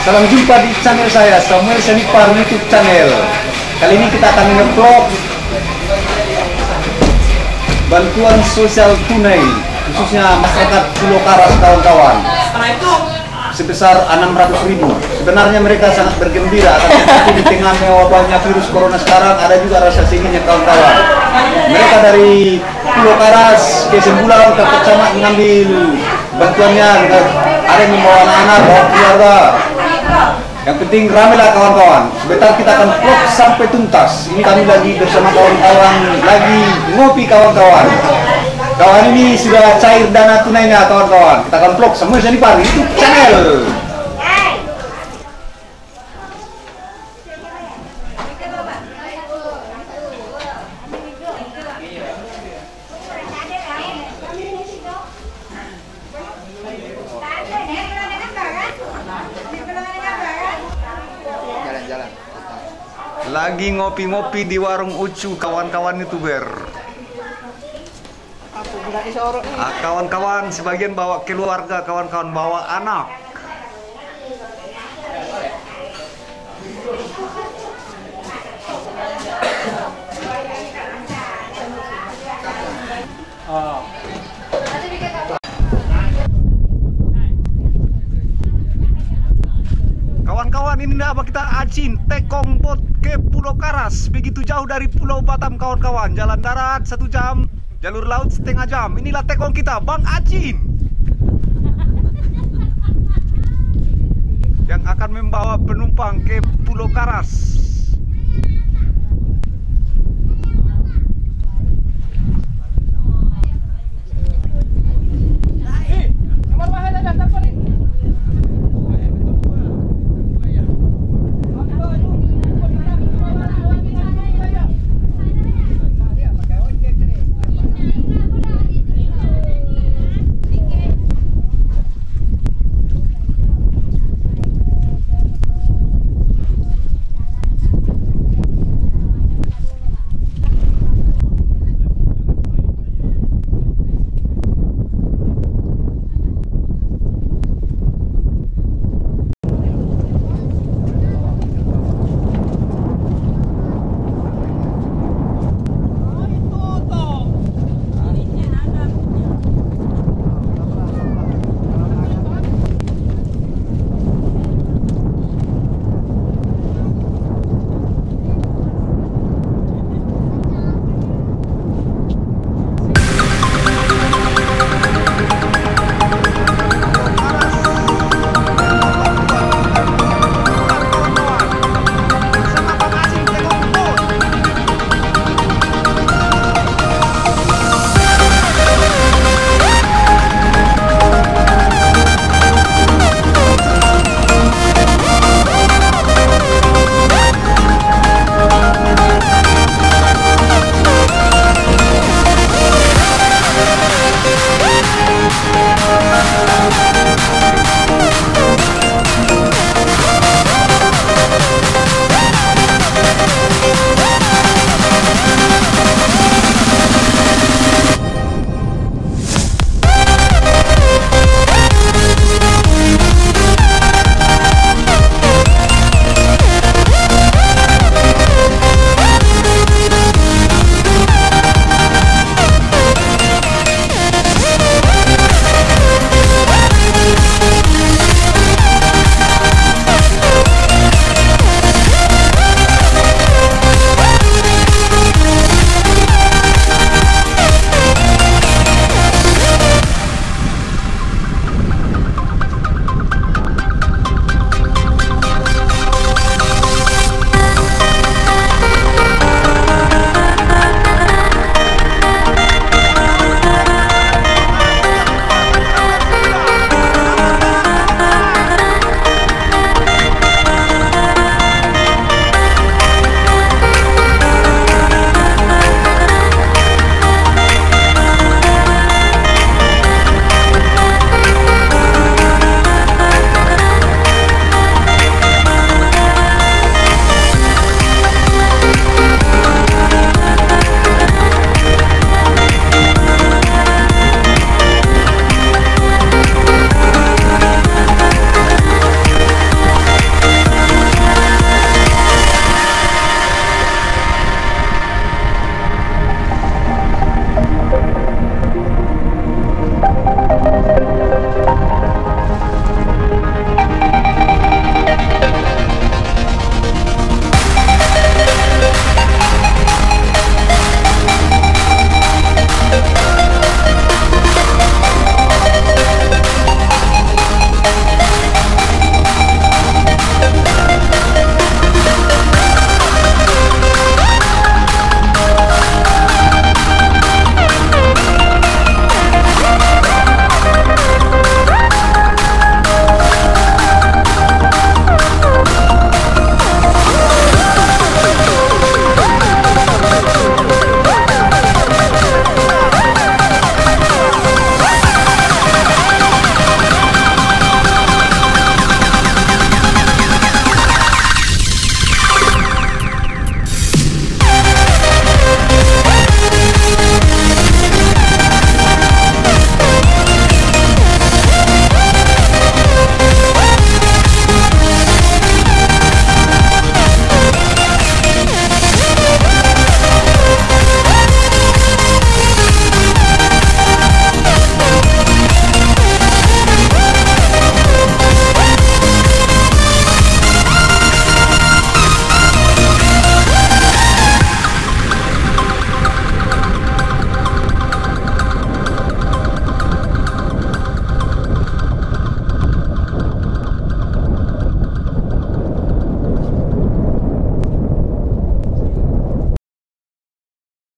Salam jumpa di channel saya, Samuel Senipar YouTube channel. Kali ini kita akan nge-vlog bantuan sosial tunai, khususnya masyarakat Pulau Karas kawan-kawan, sebesar 600.000. Sebenarnya mereka sangat bergembira, tapi di tengah mewabahnya virus corona sekarang ada juga rasa singgihnya kawan-kawan. Mereka dari Pulau Karas ke Sembulang ke Kecamat mengambil bantuannya, ada yang membawa anak-anak, bawa keluarga. Yang penting rame lah kawan-kawan. Sebentar kita akan vlog sampai tuntas. Ini kami lagi bersama kawan-kawan, lagi ngopi kawan-kawan. Kawan ini sudah cair dana tunainya kawan-kawan. Kita akan vlog Samuel Senipar YouTube channel. Lagi ngopi-ngopi di warung Ucu kawan-kawan YouTuber. Kawan-kawan sebagian bawa keluarga, kawan-kawan bawa anak. Kawan-kawan, ini apa kita acin tekong bot ke Pulau Karas, begitu jauh dari Pulau Batam kawan-kawan. Jalan darat 1 jam, jalur laut setengah jam. Inilah tekong kita, Bang Acin, yang akan membawa penumpang ke Pulau Karas.